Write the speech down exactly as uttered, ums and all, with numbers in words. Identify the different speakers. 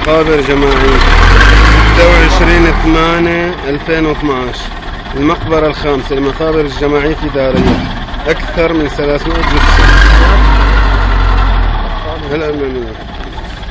Speaker 1: مقابر جماعية ستة وعشرين ثمانية ألفين واثناعش. المقبرة الخامسة للمقابر الجماعية في دارية، أكثر من ثلاثمائة جثة. هلا